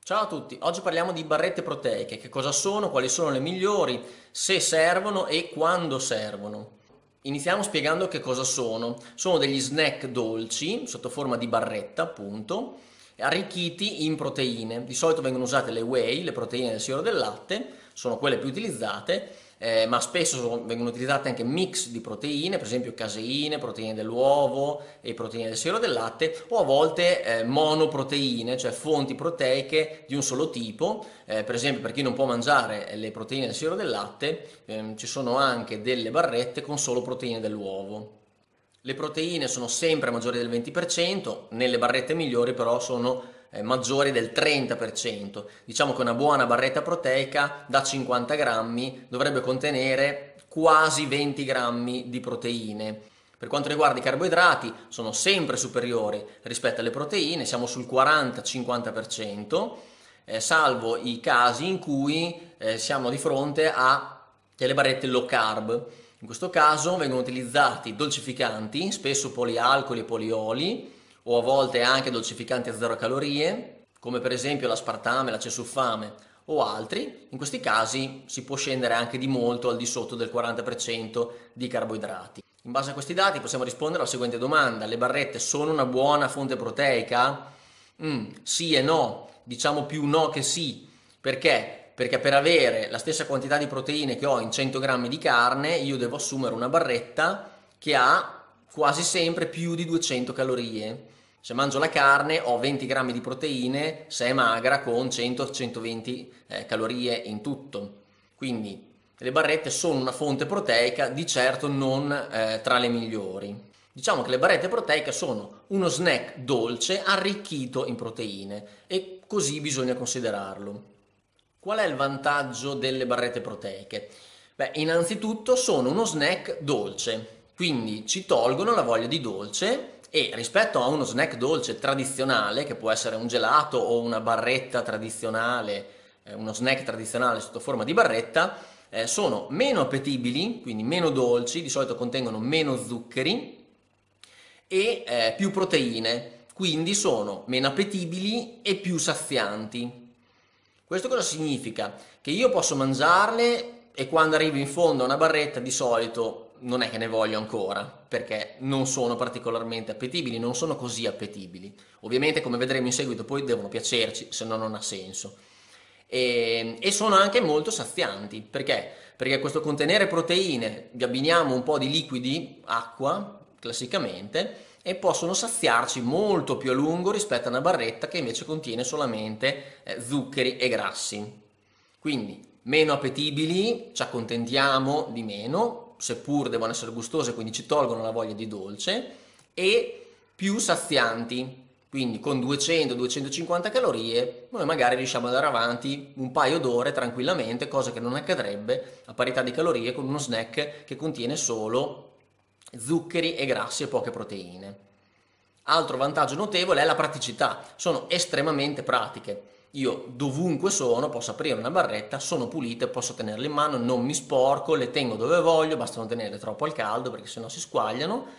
Ciao a tutti, oggi parliamo di barrette proteiche, che cosa sono, quali sono le migliori, se servono e quando servono. Iniziamo spiegando che cosa sono. Sono degli snack dolci, sotto forma di barretta appunto, arricchiti in proteine. Di solito vengono usate le whey, le proteine del siero del latte, sono quelle più utilizzate, ma spesso vengono utilizzate anche mix di proteine, per esempio caseine, proteine dell'uovo e proteine del siero del latte, o a volte monoproteine, cioè fonti proteiche di un solo tipo. Per esempio, per chi non può mangiare le proteine del siero del latte, ci sono anche delle barrette con solo proteine dell'uovo. Le proteine sono sempre maggiori del 20%, nelle barrette migliori però sono maggiori del 30%. Diciamo che una buona barretta proteica da 50 grammi dovrebbe contenere quasi 20 grammi di proteine. Per quanto riguarda i carboidrati, sono sempre superiori rispetto alle proteine, siamo sul 40-50%, salvo i casi in cui siamo di fronte a delle barrette low carb. In questo caso vengono utilizzati dolcificanti, spesso polialcoli e polioli, o a volte anche dolcificanti a zero calorie, come per esempio l'aspartame, l'acesulfame o altri. In questi casi si può scendere anche di molto al di sotto del 40% di carboidrati. In base a questi dati possiamo rispondere alla seguente domanda: le barrette sono una buona fonte proteica? Sì e no, diciamo più no che sì. Perché? Perché per avere la stessa quantità di proteine che ho in 100 grammi di carne, io devo assumere una barretta che ha quasi sempre più di 200 calorie. Se mangio la carne ho 20 grammi di proteine, se è magra, con 100-120 calorie in tutto. Quindi le barrette sono una fonte proteica, di certo non tra le migliori. Diciamo che le barrette proteiche sono uno snack dolce arricchito in proteine e così bisogna considerarlo. Qual è il vantaggio delle barrette proteiche? Beh, innanzitutto sono uno snack dolce, quindi ci tolgono la voglia di dolce e rispetto a uno snack dolce tradizionale, che può essere un gelato o una barretta tradizionale, uno snack tradizionale sotto forma di barretta, sono meno appetibili, quindi meno dolci, di solito contengono meno zuccheri e più proteine, quindi sono meno appetibili e più sazianti. Questo cosa significa? Che io posso mangiarle e quando arrivo in fondo a una barretta di solito non è che ne voglio ancora, perché non sono particolarmente appetibili, non sono così appetibili. Ovviamente, come vedremo in seguito, poi devono piacerci, se no non ha senso. E sono anche molto sazianti, perché? Perché questo contenere proteine, vi abbiniamo un po' di liquidi, acqua, classicamente, e possono saziarci molto più a lungo rispetto a una barretta che invece contiene solamente zuccheri e grassi. Quindi meno appetibili, ci accontentiamo di meno, seppur devono essere gustose, quindi ci tolgono la voglia di dolce, e più sazianti. Quindi con 200-250 calorie noi magari riusciamo ad andare avanti un paio d'ore tranquillamente, cosa che non accadrebbe a parità di calorie con uno snack che contiene solo zuccheri e grassi e poche proteine. Altro vantaggio notevole è la praticità, sono estremamente pratiche. Io dovunque sono posso aprire una barretta, sono pulite, posso tenerle in mano, non mi sporco, le tengo dove voglio, basta non tenerle troppo al caldo perché sennò si squagliano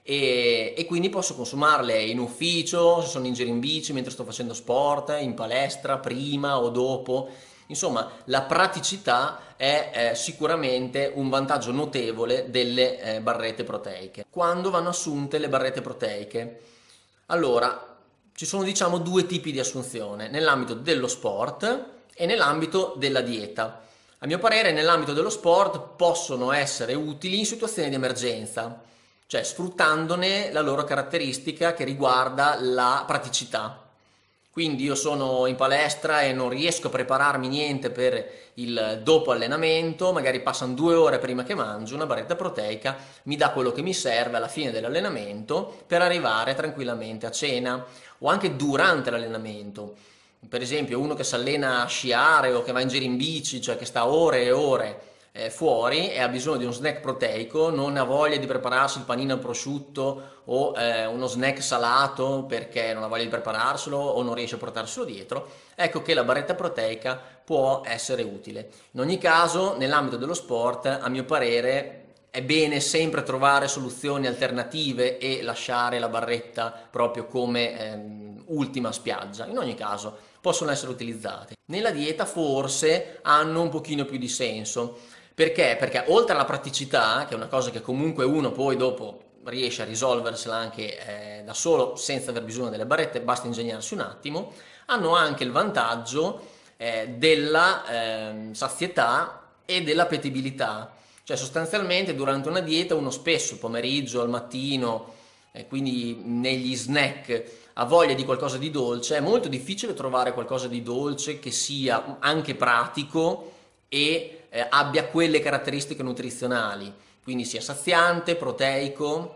e quindi posso consumarle in ufficio, se sono in giro in bici, mentre sto facendo sport, in palestra, prima o dopo. Insomma, la praticità è sicuramente un vantaggio notevole delle barrette proteiche. Quando vanno assunte le barrette proteiche? Allora, ci sono diciamo due tipi di assunzione, nell'ambito dello sport e nell'ambito della dieta. A mio parere, nell'ambito dello sport possono essere utili in situazioni di emergenza, cioè sfruttandone la loro caratteristica che riguarda la praticità. Quindi io sono in palestra e non riesco a prepararmi niente per il dopo allenamento, magari passano 2 ore prima che mangio, una barretta proteica mi dà quello che mi serve alla fine dell'allenamento per arrivare tranquillamente a cena o anche durante l'allenamento. Per esempio uno che si allena a sciare o che va in giro in bici, cioè che sta ore e ore fuori e ha bisogno di uno snack proteico, non ha voglia di prepararsi il panino al prosciutto o uno snack salato perché non ha voglia di prepararselo o non riesce a portarselo dietro, ecco che la barretta proteica può essere utile. In ogni caso, nell'ambito dello sport, a mio parere, è bene sempre trovare soluzioni alternative e lasciare la barretta proprio come ultima spiaggia. In ogni caso possono essere utilizzate. Nella dieta forse hanno un pochino più di senso. Perché? Perché oltre alla praticità, che è una cosa che comunque uno poi dopo riesce a risolversela anche da solo senza aver bisogno delle barrette, basta ingegnarsi un attimo, hanno anche il vantaggio della sazietà e dell'appetibilità. Cioè sostanzialmente durante una dieta uno spesso, il pomeriggio, al mattino, quindi negli snack, ha voglia di qualcosa di dolce, è molto difficile trovare qualcosa di dolce che sia anche pratico e abbia quelle caratteristiche nutrizionali, quindi sia saziante, proteico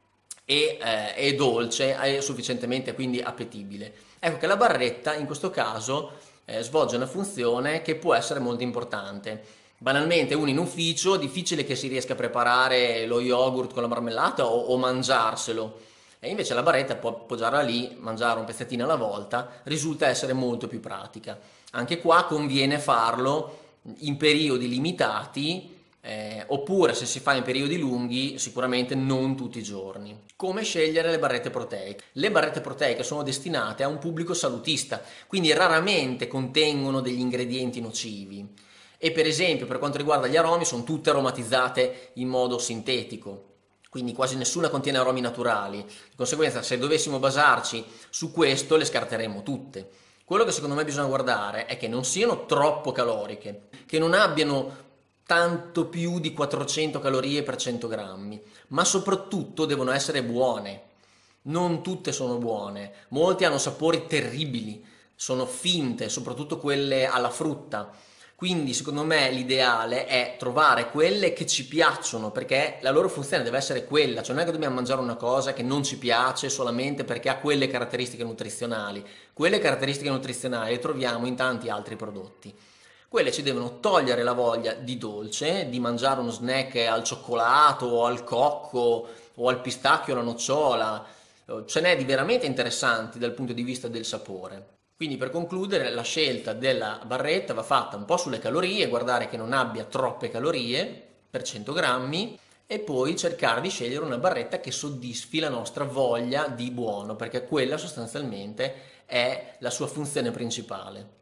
e dolce, e sufficientemente quindi appetibile. Ecco che la barretta in questo caso svolge una funzione che può essere molto importante. Banalmente uno in ufficio, difficile che si riesca a preparare lo yogurt con la marmellata o mangiarselo, e invece la barretta può appoggiarla lì, mangiare un pezzettino alla volta, risulta essere molto più pratica. Anche qua conviene farlo in periodi limitati, oppure se si fa in periodi lunghi sicuramente non tutti i giorni. Come scegliere le barrette proteiche? Le barrette proteiche sono destinate a un pubblico salutista, quindi raramente contengono degli ingredienti nocivi e per esempio per quanto riguarda gli aromi sono tutte aromatizzate in modo sintetico, quindi quasi nessuna contiene aromi naturali. Di conseguenza se dovessimo basarci su questo le scarteremmo tutte. Quello che secondo me bisogna guardare è che non siano troppo caloriche, che non abbiano tanto più di 400 calorie per 100 grammi, ma soprattutto devono essere buone. Non tutte sono buone, molte hanno sapori terribili, sono finte, soprattutto quelle alla frutta. Quindi secondo me l'ideale è trovare quelle che ci piacciono, perché la loro funzione deve essere quella, cioè non è che dobbiamo mangiare una cosa che non ci piace solamente perché ha quelle caratteristiche nutrizionali. Quelle caratteristiche nutrizionali le troviamo in tanti altri prodotti. Quelle ci devono togliere la voglia di dolce, di mangiare uno snack al cioccolato o al cocco o al pistacchio o alla nocciola. Ce n'è di veramente interessanti dal punto di vista del sapore. Quindi per concludere la scelta della barretta va fatta un po' sulle calorie, guardare che non abbia troppe calorie per 100 grammi e poi cercare di scegliere una barretta che soddisfi la nostra voglia di buono, perché quella sostanzialmente è la sua funzione principale.